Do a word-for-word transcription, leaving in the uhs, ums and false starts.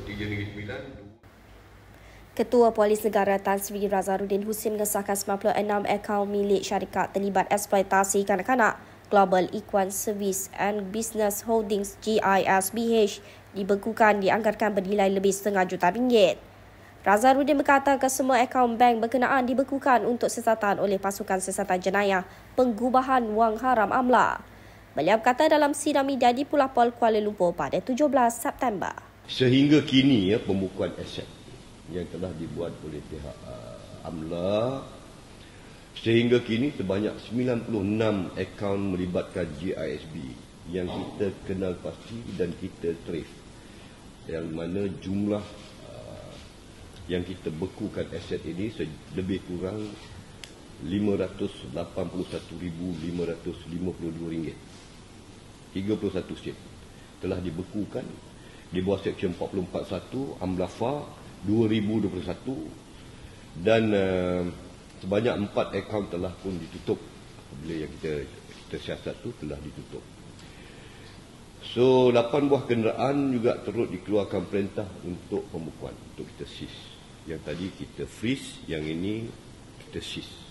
tiga ringgit sembilan. Ketua Polis Negara Tan Sri Razarudin Husin mengesahkan sembilan puluh enam akaun milik syarikat terlibat eksploitasi kanak-kanak Global Equine Service and Business Holdings G I S B H dibekukan dianggarkan bernilai lebih setengah juta ringgit. Razarudin berkata kesemua akaun bank berkenaan dibekukan untuk siasatan oleh Pasukan Siasatan Jenayah Penggubahan Wang Haram Amla. Beliau berkata dalam sidang media di Pulau Pol Kuala Lumpur pada tujuh belas September. Sehingga kini ya, pembukuan aset yang telah dibuat oleh pihak uh, AMLA, sehingga kini sebanyak sembilan puluh enam akaun melibatkan G I S B yang kita kenal pasti dan kita trace, yang mana jumlah uh, yang kita bekukan aset ini lebih kurang lima ratus lapan puluh satu ribu lima ratus lima puluh dua ringgit. tiga puluh satu sen telah dibekukan di bawah Seksyen empat puluh empat satu AMLA F A dua ribu dua puluh satu, dan uh, sebanyak empat akaun telah pun ditutup. Bila yang kita, kita siasat tu telah ditutup. So lapan buah kenderaan juga turut dikeluarkan perintah untuk pembukuan, untuk kita seize. Yang tadi kita freeze, yang ini kita seize.